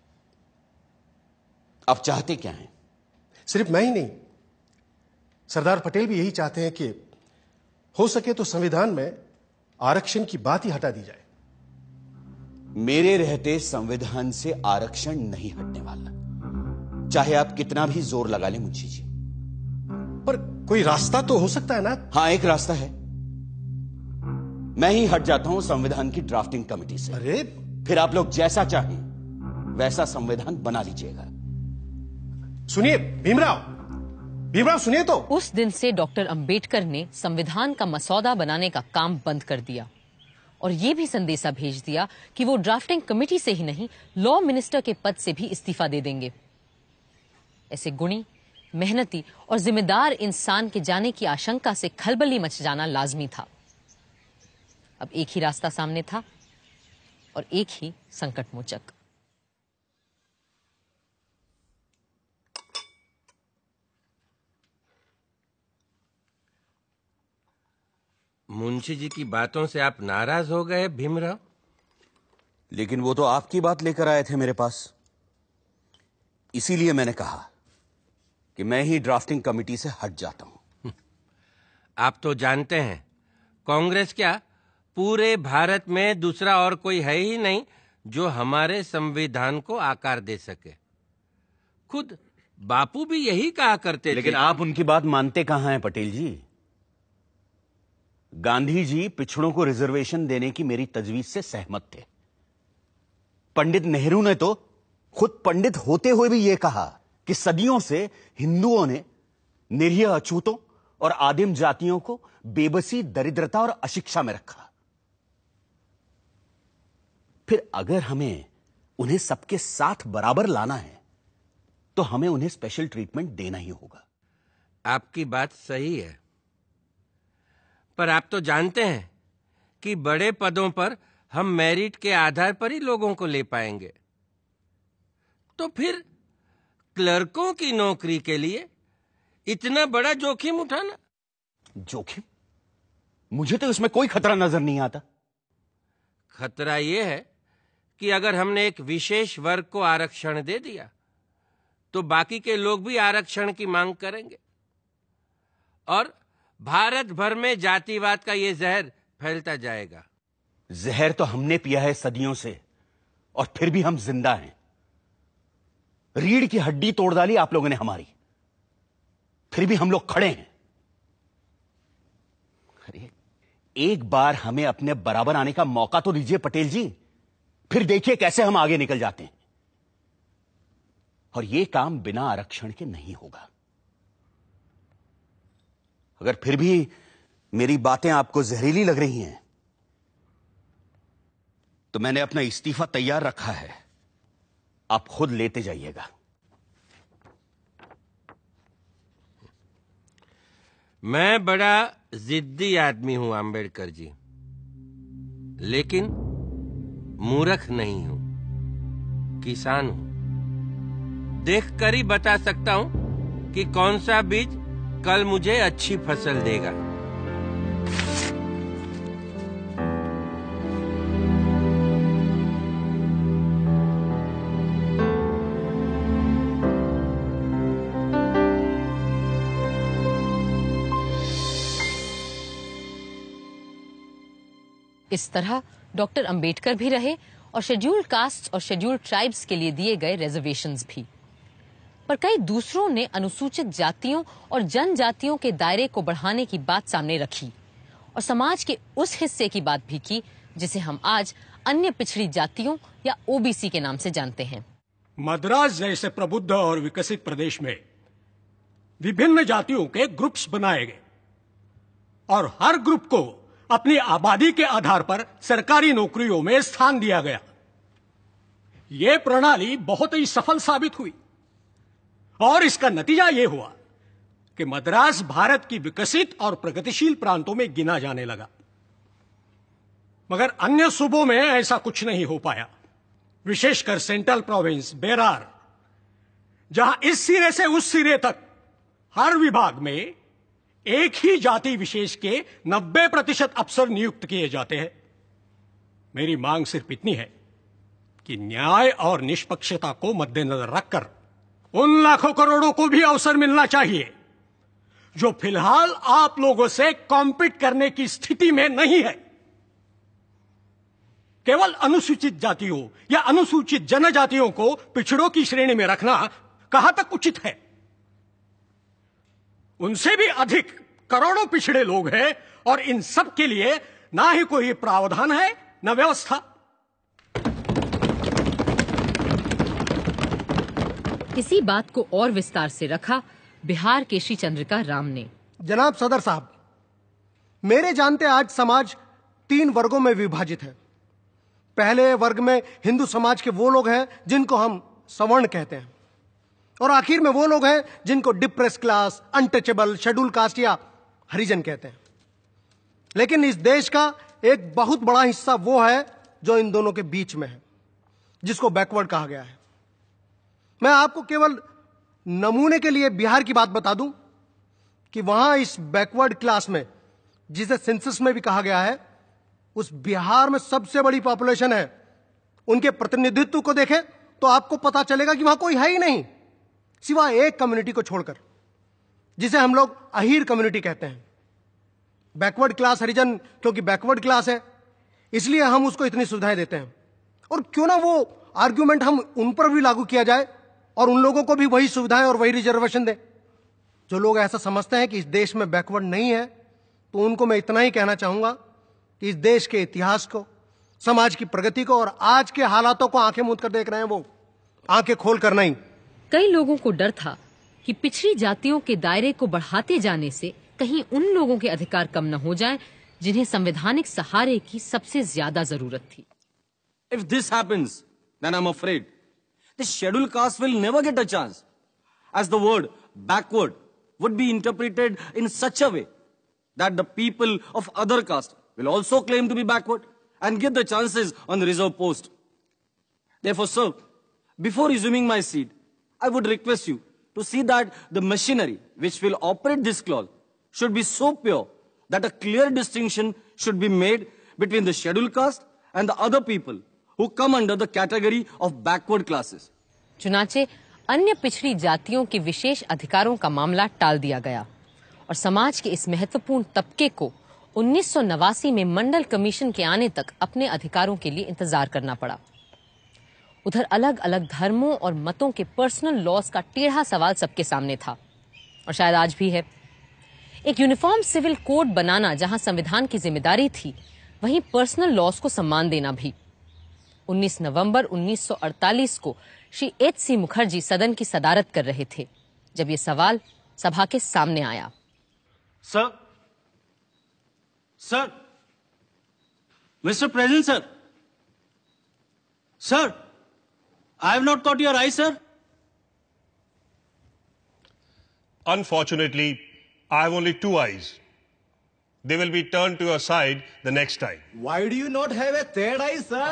आप चाहते क्या हैं? सिर्फ मैं ही नहीं, सरदार पटेल भी यही चाहते हैं कि हो सके तो संविधान में आरक्षण की बात ही हटा दी जाए। मेरे रहते संविधान से आरक्षण नहीं हटने वाला, चाहे आप कितना भी जोर लगा लें मुंशी जी। पर कोई रास्ता तो हो सकता है ना? हाँ, एक रास्ता है। मैं ही हट जाता हूं संविधान की ड्राफ्टिंग कमेटी से। अरे फिर आप लोग जैसा चाहें वैसा संविधान बना लीजिएगा। सुनिए भीमराव, भीमराव सुनिए तो। उस दिन से डॉक्टर अंबेडकर ने संविधान का मसौदा बनाने का काम बंद कर दिया और ये भी संदेशा भेज दिया कि वो ड्राफ्टिंग कमेटी से ही नहीं, लॉ मिनिस्टर के पद से भी इस्तीफा दे देंगे। ऐसे गुणी, मेहनती और जिम्मेदार इंसान के जाने की आशंका से खलबली मच जाना लाजमी था। अब एक ही रास्ता सामने था और एक ही संकट मोचक। मुंशी जी की बातों से आप नाराज हो गए भीमराव? लेकिन वो तो आपकी बात लेकर आए थे मेरे पास, इसीलिए मैंने कहा कि मैं ही ड्राफ्टिंग कमेटी से हट जाता हूं। आप तो जानते हैं कांग्रेस क्या पूरे भारत में दूसरा और कोई है ही नहीं जो हमारे संविधान को आकार दे सके। खुद बापू भी यही कहा करते थे। लेकिन आप उनकी बात मानते कहां हैं पटेल जी? गांधी जी पिछड़ों को रिजर्वेशन देने की मेरी तजवीज से सहमत थे। पंडित नेहरू ने तो खुद पंडित होते हुए भी यह कहा कि सदियों से हिंदुओं ने निरीह अछूतों और आदिम जातियों को बेबसी, दरिद्रता और अशिक्षा में रखा। फिर अगर हमें उन्हें सबके साथ बराबर लाना है तो हमें उन्हें स्पेशल ट्रीटमेंट देना ही होगा। आपकी बात सही है, पर आप तो जानते हैं कि बड़े पदों पर हम मेरिट के आधार पर ही लोगों को ले पाएंगे। तो फिर क्लर्कों की नौकरी के लिए इतना बड़ा जोखिम उठाना? जोखिम? मुझे तो इसमें कोई खतरा नजर नहीं आता। खतरा यह है कि अगर हमने एक विशेष वर्ग को आरक्षण दे दिया तो बाकी के लोग भी आरक्षण की मांग करेंगे और भारत भर में जातिवाद का यह जहर फैलता जाएगा। जहर तो हमने पिया है सदियों से और फिर भी हम जिंदा हैं। रीढ़ की हड्डी तोड़ डाली आप लोगों ने हमारी, फिर भी हम लोग खड़े हैं। अरे एक बार हमें अपने बराबर आने का मौका तो दीजिए पटेल जी, फिर देखिए कैसे हम आगे निकल जाते हैं। और यह काम बिना आरक्षण के नहीं होगा। अगर फिर भी मेरी बातें आपको जहरीली लग रही हैं तो मैंने अपना इस्तीफा तैयार रखा है, आप खुद लेते जाइएगा। मैं बड़ा जिद्दी आदमी हूं आंबेडकर जी, लेकिन मूर्ख नहीं हूं, किसान हूं। देखकर ही बता सकता हूं कि कौन सा बीज कल मुझे अच्छी फसल देगा। इस तरह डॉक्टर अंबेडकर भी रहे और शेड्यूल्ड कास्ट और शेड्यूल्ड ट्राइब्स के लिए दिए गए रिजर्वेशंस भी। पर कई दूसरों ने अनुसूचित जातियों और जनजातियों के दायरे को बढ़ाने की बात सामने रखी और समाज के उस हिस्से की बात भी की जिसे हम आज अन्य पिछड़ी जातियों या ओबीसी के नाम से जानते हैं। मद्रास जैसे प्रबुद्ध और विकसित प्रदेश में विभिन्न जातियों के ग्रुप्स बनाए गए और हर ग्रुप को अपनी आबादी के आधार पर सरकारी नौकरियों में स्थान दिया गया। यह प्रणाली बहुत ही सफल साबित हुई और इसका नतीजा यह हुआ कि मद्रास भारत की विकसित और प्रगतिशील प्रांतों में गिना जाने लगा। मगर अन्य सूबों में ऐसा कुछ नहीं हो पाया, विशेषकर सेंट्रल प्रोविंस बेरार, जहां इस सिरे से उस सिरे तक हर विभाग में एक ही जाति विशेष के नब्बे प्रतिशत अफसर नियुक्त किए जाते हैं। मेरी मांग सिर्फ इतनी है कि न्याय और निष्पक्षता को मद्देनजर रखकर उन लाखों करोड़ों को भी अवसर मिलना चाहिए जो फिलहाल आप लोगों से कॉम्पीट करने की स्थिति में नहीं है। केवल अनुसूचित जातियों या अनुसूचित जनजातियों को पिछड़ों की श्रेणी में रखना कहां तक उचित है? उनसे भी अधिक करोड़ों पिछड़े लोग हैं और इन सब के लिए ना ही कोई प्रावधान है न व्यवस्था। इसी बात को और विस्तार से रखा बिहार के श्री चंद्रिका राम ने। जनाब सदर साहब, मेरे जानते आज समाज तीन वर्गों में विभाजित है। पहले वर्ग में हिंदू समाज के वो लोग हैं जिनको हम सवर्ण कहते हैं, और आखिर में वो लोग हैं जिनको depress class, untouchable, schedule caste या हरिजन कहते हैं। लेकिन इस देश का एक बहुत बड़ा हिस्सा वो है जो इन दोनों के बीच में है, जिसको बैकवर्ड कहा गया है। मैं आपको केवल नमूने के लिए बिहार की बात बता दूं कि वहां इस बैकवर्ड क्लास में, जिसे सेंसस में भी कहा गया है, उस बिहार में सबसे बड़ी पॉपुलेशन है। उनके प्रतिनिधित्व को देखें तो आपको पता चलेगा कि वहां कोई है ही नहीं, सिवाय एक कम्युनिटी को छोड़कर, जिसे हम लोग अहीर कम्युनिटी कहते हैं। बैकवर्ड क्लास हरिजन क्योंकि बैकवर्ड क्लास है, इसलिए हम उसको इतनी सुविधाएं देते हैं। और क्यों ना वो आर्ग्यूमेंट हम उन पर भी लागू किया जाए और उन लोगों को भी वही सुविधाएं और वही रिजर्वेशन दें। जो लोग ऐसा समझते हैं कि इस देश में बैकवर्ड नहीं है, तो उनको मैं इतना ही कहना चाहूंगा कि इस देश के इतिहास को, समाज की प्रगति को और आज के हालातों को आंखें मूंद कर देख रहे हैं, वो आंखें खोल कर नहीं। कई लोगों को डर था कि पिछड़ी जातियों के दायरे को बढ़ाते जाने से कहीं उन लोगों के अधिकार कम न हो जाएं जिन्हें संवैधानिक सहारे की सबसे ज्यादा जरूरत थी। If this happens, then I'm afraid the scheduled caste will never get a chance, as the word backward would be interpreted in such a way that the people of other caste will also claim to be backward and get the chances on the reserve post. Therefore, sir, before resuming my seat, I would request you to see that the machinery which will operate this clause should be so pure that a clear distinction should be made between the scheduled caste and the other people who come under the category of backward classes. चुनाचे अन्य पिछड़ी जातियों के विशेष अधिकारों का मामला टाल दिया गया और समाज के इस महत्वपूर्ण तबके को उन्नीस सौ नवासी में मंडल कमीशन के आने तक अपने अधिकारों के लिए इंतजार करना पड़ा। उधर अलग अलग धर्मों और मतों के पर्सनल लॉज का टेढ़ा सवाल सबके सामने था और शायद आज भी है। एक यूनिफॉर्म सिविल कोड बनाना जहां संविधान की जिम्मेदारी थी, वहीं पर्सनल लॉज को सम्मान देना भी। उन्नीस नवंबर उन्नीस सौ अड़तालीस को श्री एच सी मुखर्जी सदन की सदारत कर रहे थे जब ये सवाल सभा के सामने आया। Sir sir mister president sir sir I have not caught your eye, sir. Unfortunately, I have only two eyes. They will be turned to your side the next time. Why do you not have a third eye, sir?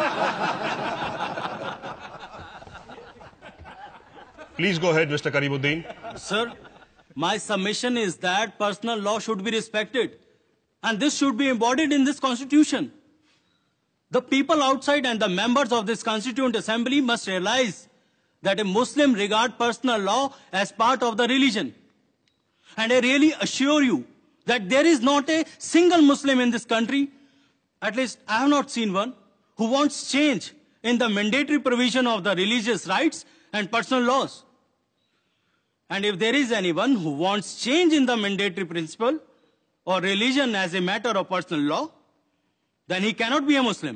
Please go ahead, Mister Karimuddin. Sir, my submission is that personal law should be respected, and this should be embodied in this constitution. The people outside and the members of this Constituent Assembly must realize that a Muslim regard personal law as part of the religion. And I really assure you that there is not a single Muslim in this country, at least I have not seen one, who wants change in the mandatory provision of the religious rights and personal laws. And if there is anyone who wants change in the mandatory principle or religion as a matter of personal law, then he cannot be a Muslim.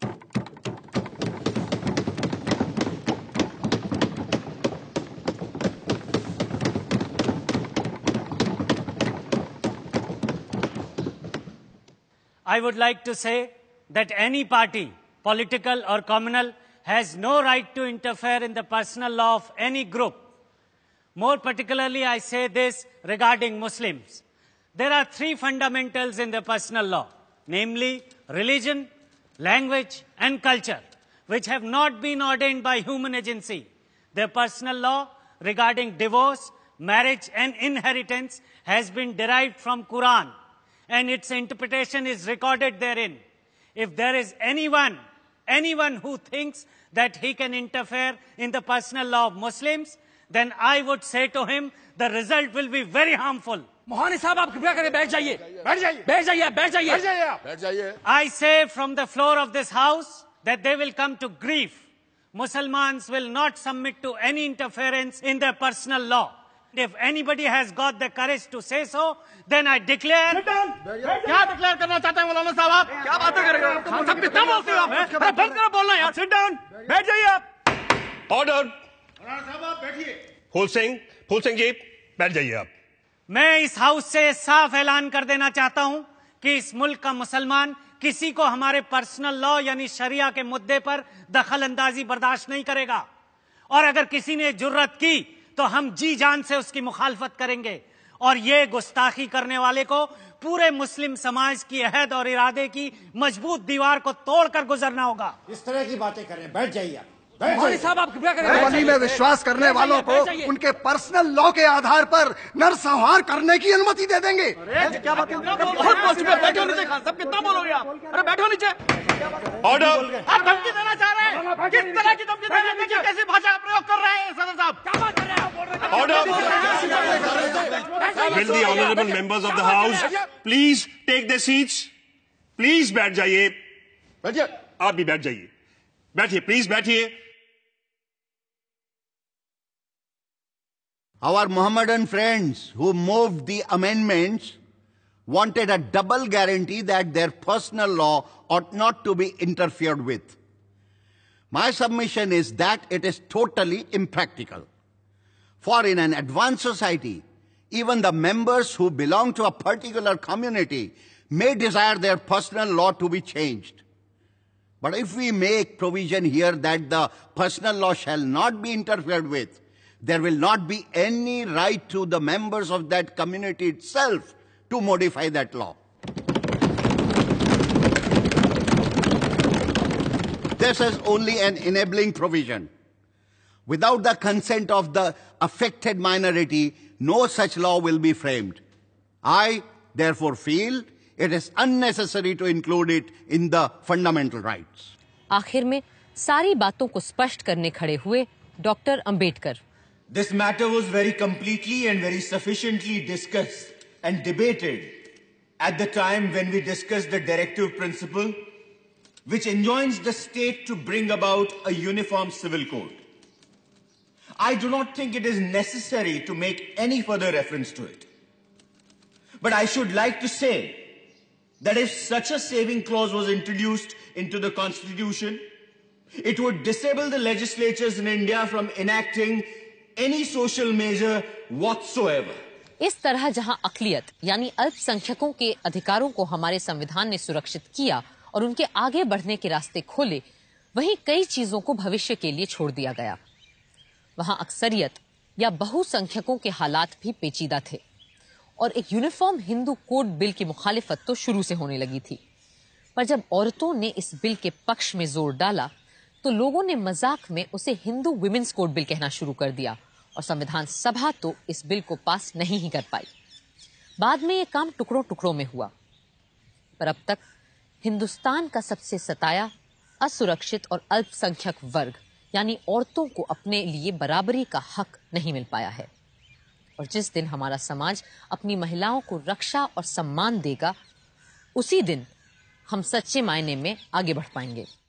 I would like to say that any party, political or communal, has no right to interfere in the personal law of any group. More particularly, I say this regarding Muslims. There are three fundamentals in the personal law, namely religion, language, and culture, which have not been ordained by human agency. The personal law regarding divorce, marriage, and inheritance has been derived from Quran, and its interpretation is recorded therein. If there is anyone, anyone who thinks that he can interfere in the personal law of Muslims, then I would say to him, the result will be very harmful. Mohani साहब आप कृपया करें, बैठ जाइए, बैठ जाइए, बैठ जाइए, बैठ जाइए, बैठ जाइए, बैठ जाइए. I say from the floor of this house that they will come to grief. Muslims will not submit to any interference in their personal law. If anybody has got the courage to say so, then I declare. Sit down. क्या declare करना चाहते हैं मौलाना साहब आप? क्या बातें कर रहे हो? आप सब कितना बोलते हो आप? अरे बंद करो बोलना यार. Sit down. बैठ जाइए आप. Order. मौलाना साहब आप बैठिए. फूल सिंह, फूल सिंह जी, बैठ जाइए आप. मैं इस हाउस से साफ ऐलान कर देना चाहता हूं कि इस मुल्क का मुसलमान किसी को हमारे पर्सनल लॉ यानी शरिया के मुद्दे पर दखल अंदाजी बर्दाश्त नहीं करेगा, और अगर किसी ने जुर्रत की तो हम जी जान से उसकी मुखालफत करेंगे, और ये गुस्ताखी करने वाले को पूरे मुस्लिम समाज की अहद और इरादे की मजबूत दीवार को तोड़कर गुजरना होगा. इस तरह की बातें करें, बैठ जाइए आप. मोहानी साहब आप कृपया करें. वली में विश्वास करने वालों को उनके पर्सनल लॉ के आधार पर नरसंहार करने की अनुमति दे देंगे. अरे क्या बात है? बहुत पॉसिबल. बैठो नीचे. खान साहब कितना बोलोगे आप? अरे बैठो नीचे. ऑर्डर. आप धमकी देना चाह रहे हैं? किस तरह की धमकी दे रहे हैं? कैसी भाषा प्रयोग कर रहे हैं सदर साहब? क्या बात कर रहे हैं? Order. Will the honorable members of the house please take their seats? Please बैठ जाइए. बैठिए. आप भी बैठ जाइए. बैठिए, प्लीज बैठिए. Our Mohammedan friends who moved the amendments wanted a double guarantee that their personal law ought not to be interfered with. My submission is that it is totally impractical. For in an advanced society, even the members who belong to a particular community may desire their personal law to be changed. But if we make provision here that the personal law shall not be interfered with, there will not be any right to the members of that community itself to modify that law. This is only an enabling provision. Without the consent of the affected minority, no such law will be framed. I, therefore, feel it is unnecessary to include it in the fundamental rights. आखिर में सारी बातों को स्पष्ट करने खड़े हुए doctor Ambedkar. This matter was very completely and very sufficiently discussed and debated at the time when we discussed the directive principle which enjoins the state to bring about a uniform civil code. I do not think it is necessary to make any further reference to it. But I should like to say that if such a saving clause was introduced into the Constitution, it would disable the legislatures in India from enacting any social measure whatsoever. इस तरह जहां अक़लियत यानी अल्पसंख्यकों के अधिकारों को हमारे संविधान ने सुरक्षित किया और उनके आगे बढ़ने के रास्ते खोले, वहीं कई चीजों को भविष्य के लिए छोड़ दिया गया। वहां अक्सरियत या बहुसंख्यकों के हालात भी पेचीदा थे और एक यूनिफॉर्म हिंदू कोड बिल की मुखालिफत तो शुरू से होने लगी थी। पर जब औरतों ने इस बिल के पक्ष में जोर डाला तो लोगों ने मजाक में उसे हिंदू विमेंस कोड बिल कहना शुरू कर दिया और संविधान सभा तो इस बिल को पास नहीं ही कर पाई। बाद में यह काम टुकड़ों टुकड़ों में हुआ, पर अब तक हिंदुस्तान का सबसे सताया, असुरक्षित और अल्पसंख्यक वर्ग यानी औरतों को अपने लिए बराबरी का हक नहीं मिल पाया है। और जिस दिन हमारा समाज अपनी महिलाओं को रक्षा और सम्मान देगा, उसी दिन हम सच्चे मायने में आगे बढ़ पाएंगे।